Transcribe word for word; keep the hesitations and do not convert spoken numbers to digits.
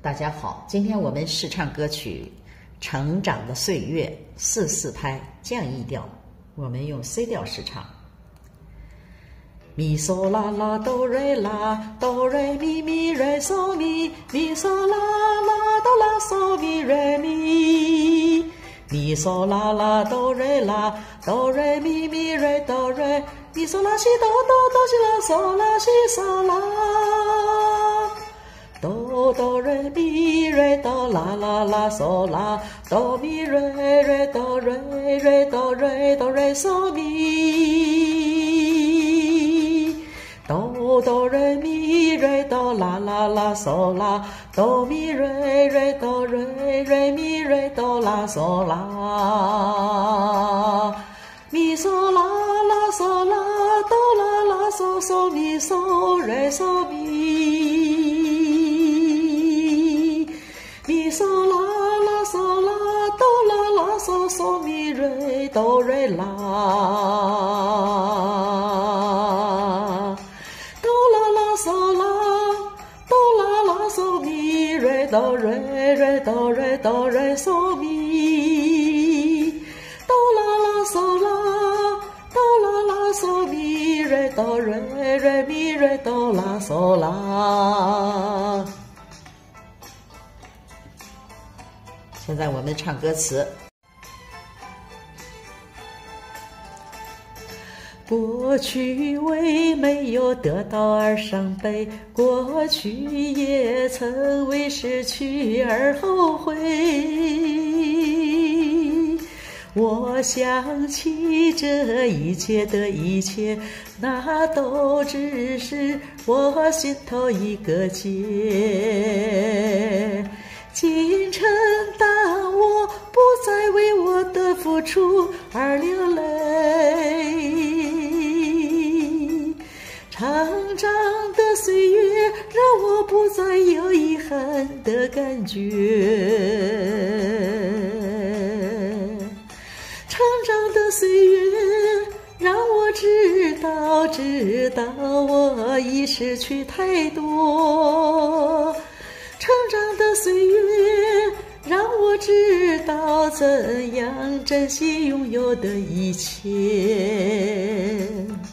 大家好，今天我们试唱歌曲《成长的岁月》四四拍降 E 调，我们用 C 调试唱。咪嗦啦啦哆瑞啦哆瑞咪咪瑞嗦咪咪嗦啦啦哆啦嗦咪瑞咪咪嗦啦啦哆瑞啦哆瑞咪咪瑞哆瑞咪嗦啦西哆哆哆西啦嗦啦西嗦啦哆哆瑞咪瑞哆啦啦啦嗦啦哆咪瑞瑞哆瑞瑞哆瑞哆瑞嗦咪哆哆瑞咪瑞哆啦啦啦嗦啦哆咪瑞瑞哆瑞瑞咪瑞哆啦嗦啦咪嗦啦啦嗦啦哆啦啦嗦嗦咪嗦瑞嗦咪咪嗦啦啦嗦啦哆啦啦嗦嗦咪瑞哆瑞啦哆瑞瑞哆瑞哆瑞嗦咪哆啦啦嗦啦哆啦啦嗦咪瑞哆瑞瑞咪瑞哆啦嗦啦。现在我们唱歌词。过去为没有得到而伤悲，过去也曾为失去而后悔。我想起这一切的一切，那都只是我心头一个结。今晨当我不再为我的付出而流泪，成长的岁月让我不再有遗憾的感觉，成长的岁月让我知道知道我已失去太多，成长的岁月让我知道怎样珍惜拥有的一切。